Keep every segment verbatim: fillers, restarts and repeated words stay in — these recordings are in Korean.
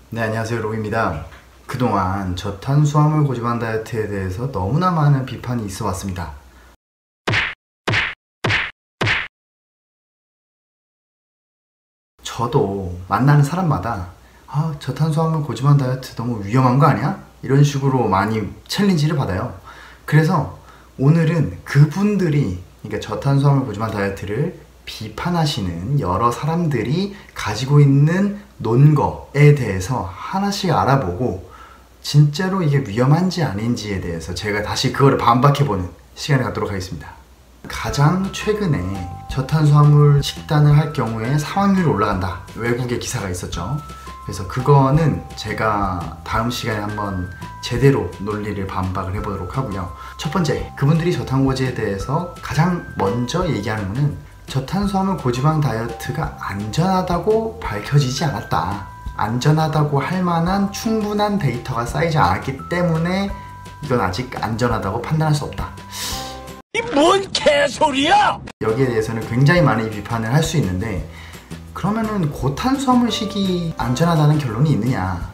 네, 안녕하세요. 로이입니다. 그동안 저탄수화물 고지방 다이어트에 대해서 너무나 많은 비판이 있어 왔습니다. 저도 만나는 사람마다 아, 저탄수화물 고지방 다이어트 너무 위험한 거 아니야? 이런 식으로 많이 챌린지를 받아요. 그래서 오늘은 그분들이, 그러니까 저탄수화물 고지방 다이어트를 비판하시는 여러 사람들이 가지고 있는 논거에 대해서 하나씩 알아보고 진짜로 이게 위험한지 아닌지에 대해서 제가 다시 그거를 반박해보는 시간을 갖도록 하겠습니다. 가장 최근에 저탄수화물 식단을 할 경우에 사망률이 올라간다, 외국의 기사가 있었죠. 그래서 그거는 제가 다음 시간에 한번 제대로 논리를 반박을 해보도록 하고요. 첫 번째, 그분들이 저탄고지에 대해서 가장 먼저 얘기하는 거는 저탄수화물 고지방 다이어트가 안전하다고 밝혀지지 않았다, 안전하다고 할 만한 충분한 데이터가 쌓이지 않았기 때문에 이건 아직 안전하다고 판단할 수 없다. 이 뭔 개소리야! 여기에 대해서는 굉장히 많은 비판을 할 수 있는데, 그러면은 고탄수화물식이 안전하다는 결론이 있느냐?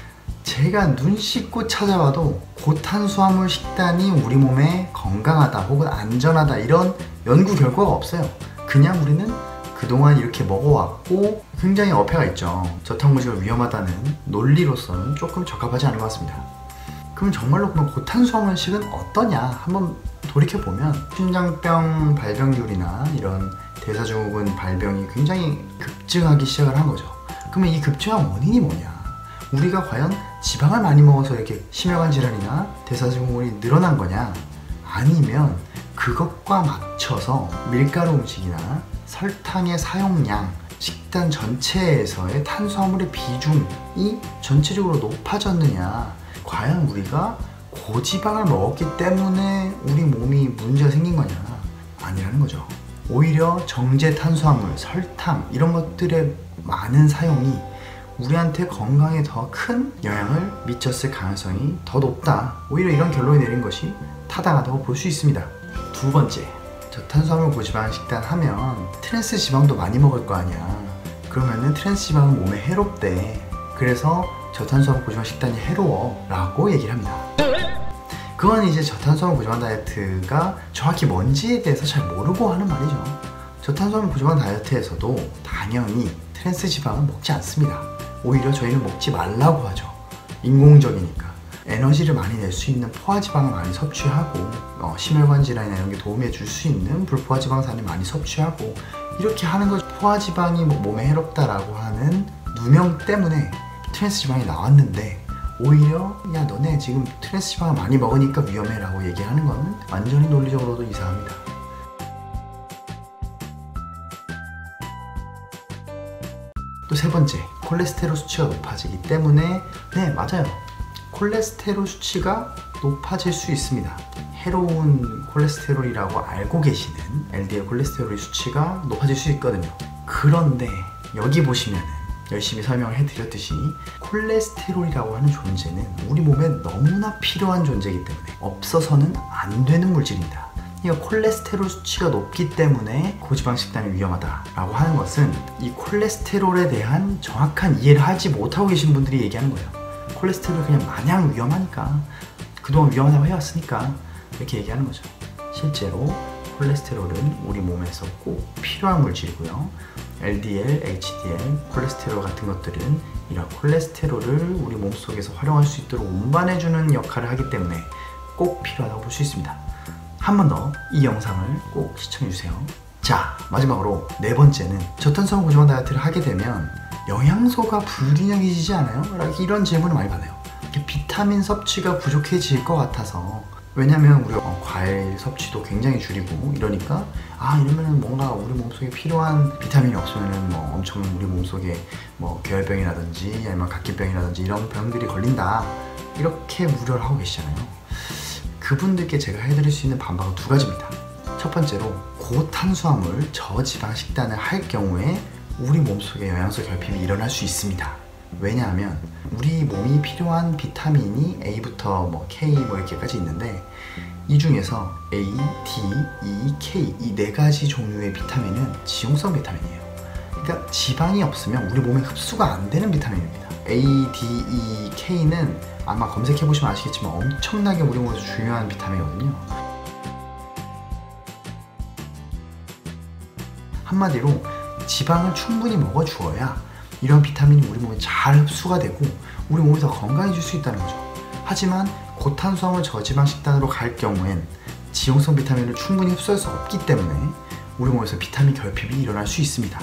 제가 눈 씻고 찾아봐도 고탄수화물 식단이 우리 몸에 건강하다 혹은 안전하다 이런 연구 결과가 없어요. 그냥 우리는 그동안 이렇게 먹어왔고 굉장히 어폐가 있죠. 저탄고지가 위험하다는 논리로서는 조금 적합하지 않은 것 같습니다. 그럼 정말로 그럼 고탄수화물식은 어떠냐? 한번 돌이켜보면 심장병 발병률이나 이런 대사증후군 발병이 굉장히 급증하기 시작을 한 거죠. 그러면 이 급증한 원인이 뭐냐? 우리가 과연 지방을 많이 먹어서 이렇게 심혈관 질환이나 대사증후군이 늘어난 거냐? 아니면 그것과 맞춰서 밀가루 음식이나 설탕의 사용량, 식단 전체에서의 탄수화물의 비중이 전체적으로 높아졌느냐? 과연 우리가 고지방을 먹었기 때문에 우리 몸이 문제가 생긴 거냐? 아니라는 거죠. 오히려 정제 탄수화물, 설탕 이런 것들의 많은 사용이 우리한테 건강에 더 큰 영향을 미쳤을 가능성이 더 높다. 오히려 이런 결론이 내린 것이 타당하다고 볼 수 있습니다. 두 번째, 저탄수화물 고지방 식단 하면 트랜스 지방도 많이 먹을 거 아니야. 그러면은 트랜스 지방은 몸에 해롭대. 그래서 저탄수화물 고지방 식단이 해로워 라고 얘기를 합니다. 그건 이제 저탄수화물 고지방 다이어트가 정확히 뭔지에 대해서 잘 모르고 하는 말이죠. 저탄수화물 고지방 다이어트에서도 당연히 트랜스 지방은 먹지 않습니다. 오히려 저희는 먹지 말라고 하죠. 인공적이니까. 에너지를 많이 낼 수 있는 포화지방을 많이 섭취하고 어, 심혈관 질환이나 이런 게 도움해 줄 수 있는 불포화지방산을 많이 섭취하고 이렇게 하는 것, 포화지방이 뭐 몸에 해롭다라고 하는 누명 때문에 트랜스 지방이 나왔는데, 오히려 야 너네 지금 트랜스 지방을 많이 먹으니까 위험해 라고 얘기하는 건 완전히 논리적으로도 이상합니다. 또 세 번째, 콜레스테롤 수치가 높아지기 때문에, 네 맞아요, 콜레스테롤 수치가 높아질 수 있습니다. 해로운 콜레스테롤이라고 알고 계시는 엘디엘 콜레스테롤 수치가 높아질 수 있거든요. 그런데 여기 보시면은 열심히 설명을 해드렸듯이 콜레스테롤이라고 하는 존재는 우리 몸에 너무나 필요한 존재이기 때문에 없어서는 안 되는 물질입니다. 그러니까 콜레스테롤 수치가 높기 때문에 고지방 식단이 위험하다라고 하는 것은 이 콜레스테롤에 대한 정확한 이해를 하지 못하고 계신 분들이 얘기하는 거예요. 콜레스테롤이 그냥 마냥 위험하니까, 그동안 위험하다고 해왔으니까 이렇게 얘기하는 거죠. 실제로 콜레스테롤은 우리 몸에서 꼭 필요한 물질이고요. 엘디엘, 에이치디엘, 콜레스테롤 같은 것들은 이런 콜레스테롤을 우리 몸속에서 활용할 수 있도록 운반해주는 역할을 하기 때문에 꼭 필요하다고 볼 수 있습니다. 한 번 더 이 영상을 꼭 시청해주세요. 자, 마지막으로 네 번째는 저탄수화물 고지방 다이어트를 하게 되면 영양소가 불균형해지지 않아요? 이런 질문을 많이 받아요. 비타민 섭취가 부족해질 것 같아서. 왜냐면 우리가 어, 과일 섭취도 굉장히 줄이고 이러니까 아 이러면 뭔가 우리 몸속에 필요한 비타민이 없으면 뭐 엄청 우리 몸속에 뭐 결혈병이라든지 아니면 각기병이라든지 이런 병들이 걸린다, 이렇게 우려를 하고 계시잖아요. 그분들께 제가 해드릴 수 있는 반박은 두 가지입니다. 첫 번째로, 고탄수화물 저지방 식단을 할 경우에 우리 몸속에 영양소 결핍이 일어날 수 있습니다. 왜냐하면 우리 몸이 필요한 비타민이 A부터 뭐 K 뭐 이렇게까지 있는데, 이 중에서 A, D, E, K 이 네 가지 종류의 비타민은 지용성 비타민이에요. 그러니까 지방이 없으면 우리 몸에 흡수가 안 되는 비타민입니다. 에이 디 이 케이는 아마 검색해보시면 아시겠지만 엄청나게 우리 몸에서 중요한 비타민이거든요. 한마디로 지방을 충분히 먹어주어야 이런 비타민이 우리 몸에 잘 흡수가 되고 우리 몸이 더 건강해질 수 있다는 거죠. 하지만 고탄수화물 저지방 식단으로 갈 경우엔 지용성 비타민을 충분히 흡수할 수 없기 때문에 우리 몸에서 비타민 결핍이 일어날 수 있습니다.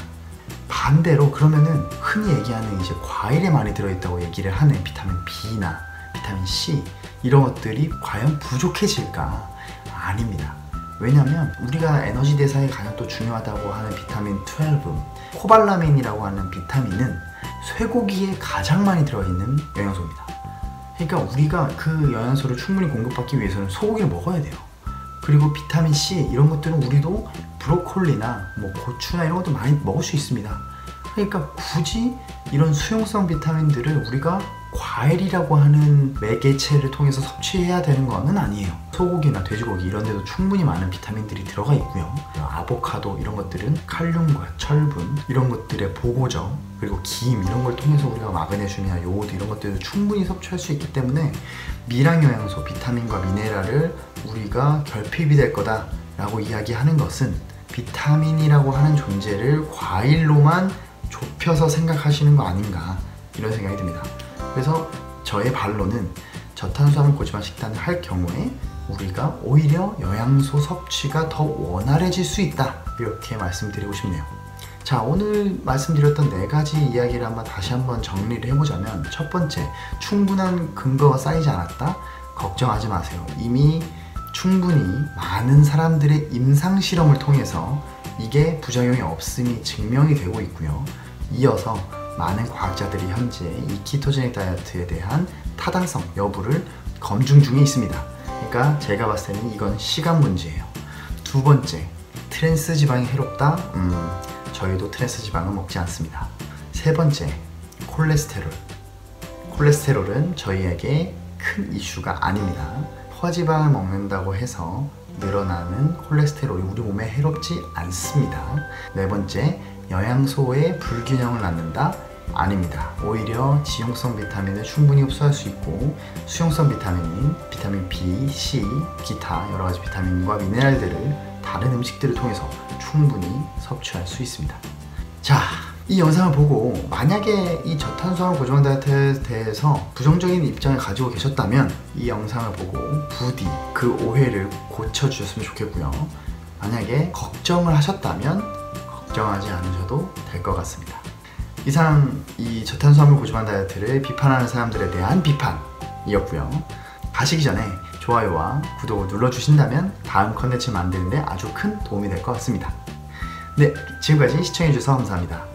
반대로 그러면은 흔히 얘기하는 이제 과일에 많이 들어있다고 얘기를 하는 비타민 B나 비타민 C 이런 것들이 과연 부족해질까? 아닙니다. 왜냐면 우리가 에너지 대사에 가장 또 중요하다고 하는 비타민 십이, 코발라민이라고 하는 비타민은 쇠고기에 가장 많이 들어있는 영양소입니다. 그러니까 우리가 그 영양소를 충분히 공급받기 위해서는 소고기를 먹어야 돼요. 그리고 비타민 C 이런 것들은 우리도 브로콜리나 뭐 고추나 이런 것도 많이 먹을 수 있습니다. 그러니까 굳이 이런 수용성 비타민들을 우리가 과일이라고 하는 매개체를 통해서 섭취해야 되는 거는 아니에요. 소고기나 돼지고기 이런 데도 충분히 많은 비타민들이 들어가 있고요. 아보카도 이런 것들은 칼륨과 철분 이런 것들의 보고죠. 그리고 김 이런 걸 통해서 우리가 마그네슘이나 요오드 이런 것들도 충분히 섭취할 수 있기 때문에 미량 영양소, 비타민과 미네랄을 우리가 결핍이 될 거다 라고 이야기하는 것은 비타민이라고 하는 존재를 과일로만 좁혀서 생각하시는 거 아닌가 이런 생각이 듭니다. 그래서 저의 반론은 저탄수화물 고지방 식단을 할 경우에 우리가 오히려 영양소 섭취가 더 원활해질 수 있다 이렇게 말씀드리고 싶네요. 자, 오늘 말씀드렸던 네 가지 이야기를 한번 다시 한번 정리를 해보자면 첫 번째, 충분한 근거가 쌓이지 않았다? 걱정하지 마세요. 이미 충분히 많은 사람들의 임상실험을 통해서 이게 부작용이 없음이 증명이 되고 있고요. 이어서 많은 과학자들이 현재 이 키토제닉 다이어트에 대한 타당성 여부를 검증 중에 있습니다. 그러니까 제가 봤을 때는 이건 시간 문제예요. 두 번째, 트랜스 지방이 해롭다? 음, 저희도 트랜스 지방은 먹지 않습니다. 세 번째, 콜레스테롤. 콜레스테롤은 저희에게 큰 이슈가 아닙니다. 허지방을 먹는다고 해서 늘어나는 콜레스테롤이 우리 몸에 해롭지 않습니다. 네 번째, 영양소의 불균형을 낳는다? 아닙니다. 오히려 지용성 비타민을 충분히 흡수할 수 있고 수용성 비타민인 비타민 B, C, 기타 여러가지 비타민과 미네랄들을 다른 음식들을 통해서 충분히 섭취할 수 있습니다. 자, 이 영상을 보고 만약에 이 저탄수화물 고지방 다이어트에 대해서 부정적인 입장을 가지고 계셨다면 이 영상을 보고 부디 그 오해를 고쳐주셨으면 좋겠고요. 만약에 걱정을 하셨다면 걱정하지 않으셔도 될 것 같습니다. 이상 이 저탄수화물 고지방 다이어트를 비판하는 사람들에 대한 비판이었고요. 가시기 전에 좋아요와 구독을 눌러주신다면 다음 컨텐츠 만드는데 아주 큰 도움이 될 것 같습니다. 네, 지금까지 시청해주셔서 감사합니다.